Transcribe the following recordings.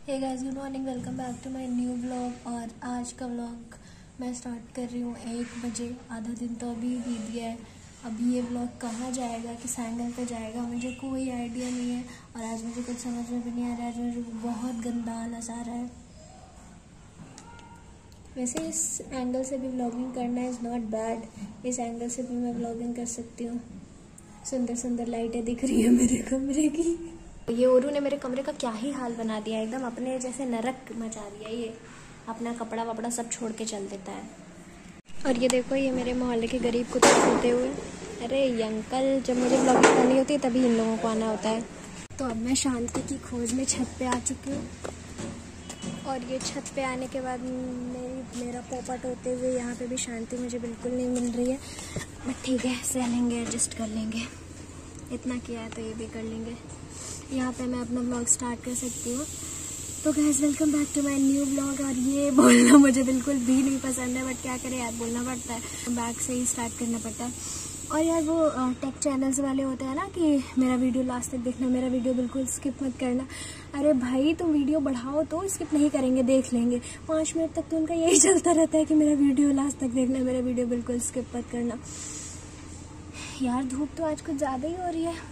Hey guys, good morning, welcome back to my new vlog. और आज का vlog मैं स्टार्ट कर रही हूँ 1 बजे। आधा दिन तो अभी बीत गया है। अभी ये व्लॉग कहाँ जाएगा, किस एंगल पे जाएगा, मुझे कोई आइडिया नहीं है। और आज मुझे कुछ समझ में भी नहीं आ रहा है। आज मुझे बहुत गंदा आलस आ रहा है। वैसे इस एंगल से भी व्लॉगिंग करना इज़ नॉट बैड। इस एंगल से भी मैं व्लॉगिंग कर सकती हूँ। सुंदर सुंदर लाइटें दिख रही है मेरे कमरे की। ये ओरू ने मेरे कमरे का क्या ही हाल बना दिया, एकदम अपने जैसे नरक मचा दिया। ये अपना कपड़ा वपड़ा सब छोड़ के चल देता है। और ये देखो, ये मेरे मोहल्ले के गरीब कुत्ते सोते हुए। अरे ये अंकल, जब मुझे ब्लॉगिंग करनी होती है तभी इन लोगों को आना होता है। तो अब मैं शांति की खोज में छत पे आ चुकी हूँ। और ये छत पे आने के बाद मेरा पोपट होते हुए यहाँ पे भी शांति मुझे बिल्कुल नहीं मिल रही है। बट ठीक है, सह लेंगे, एडजस्ट कर लेंगे। इतना किया है तो ये भी कर लेंगे। यहाँ पे मैं अपना व्लॉग स्टार्ट कर सकती हूँ। तो guys, welcome back to my new vlog. और ये बोलना मुझे बिल्कुल भी नहीं पसंद है, बट क्या करें यार, बोलना पड़ता है। बैक से ही स्टार्ट करना पड़ता है। और यार वो टेक चैनल्स वाले होते हैं ना कि मेरा वीडियो लास्ट तक देखना, मेरा वीडियो बिल्कुल स्किप मत करना। अरे भाई, तुम वीडियो बढ़ाओ तो स्किप नहीं करेंगे, देख लेंगे। 5 मिनट तक तो उनका यही चलता रहता है कि मेरा वीडियो लास्ट तक देखना, मेरा वीडियो बिल्कुल स्किप मत करना। यार धूप तो आज कुछ ज़्यादा ही हो रही है।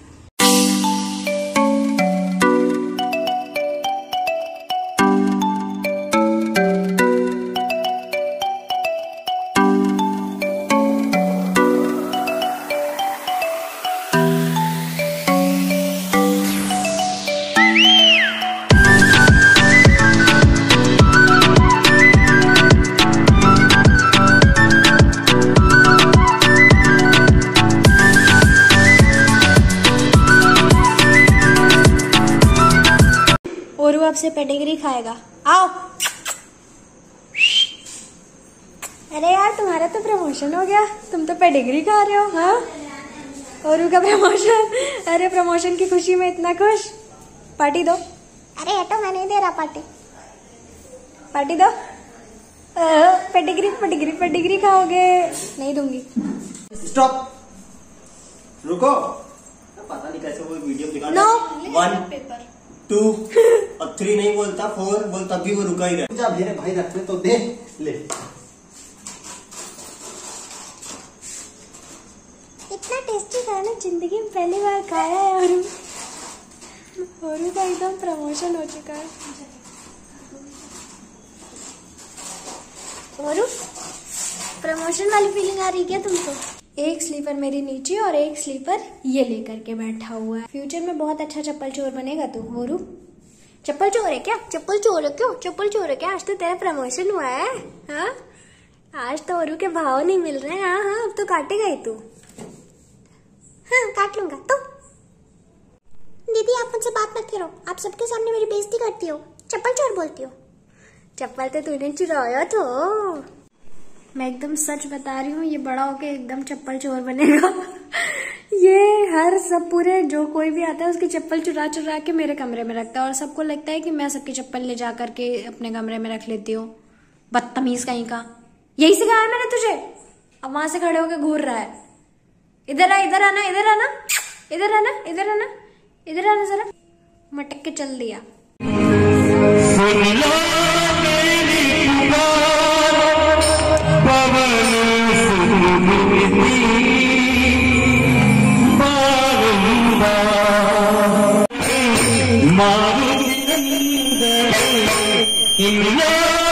औरू आपसे पेडिग्री खाएगा, आओ। अरे यार, तुम्हारा तो प्रमोशन हो गया, तुम तो पेडिग्री खा रहे हो। हाँ, औरू का प्रमोशन। अरे प्रमोशन की खुशी में इतना खुश। पार्टी दो। अरे हटो, मैं नहीं दे रहा पार्टी। पार्टी दो। पेडिग्री पेडिग्री पेडिग्री खाओगे? नहीं दूंगी। स्टॉप, रुको। पता नहीं कैसे वो वीडियो दिखा। नो 1 2 और 3 नहीं बोलता, 4 बोलता, भी वो रुका ही रहा। जा मेरे भाई, रखने तो दे। ले, इतना टेस्टी खाना जिंदगी में पहली बार खाया है। औरू का एकदम प्रमोशन हो चुका है। औरू, प्रमोशन वाली फीलिंग आ रही क्या तुमको? एक स्लीपर मेरी नीचे और एक स्लीपर ये लेकर के बैठा हुआ है। फ्यूचर में बहुत अच्छा चप्पल चोर बनेगा तू। औरू, चप्पल चोर है क्या? चप्पल चोर है क्यों? चप्पल चोर है क्या? आज तो तेरा प्रमोशन हुआ है। हाँ, आज तो औरू के भाव नहीं मिल रहे हैं। हाँ हाँ, अब तो काटेगा ही तू। हाँ, काट लूंगा। तो दीदी, आप मुझसे बात मत करो। आप सबके सामने मेरी बेइज्जती करती हो, चप्पल चोर बोलती हो। चप्पल तो तूने चुराया था। मैं एकदम सच बता रही हूँ, ये बड़ा होके एकदम चप्पल चोर बनेगा। ये हर सब पूरे जो कोई भी आता है उसकी चप्पल चुरा चुरा के मेरे कमरे में रखता है। और सबको लगता है कि मैं सबकी चप्पल ले जा करके अपने कमरे में रख लेती हूँ। बदतमीज कहीं का। यही सिखाया मैंने तुझे। अब वहां से खड़े होके घूर रहा है। इधर आ, इधर आना, इधर आना, इधर आना, इधर आना, इधर आना जरा। मटक के चल दिया। मारू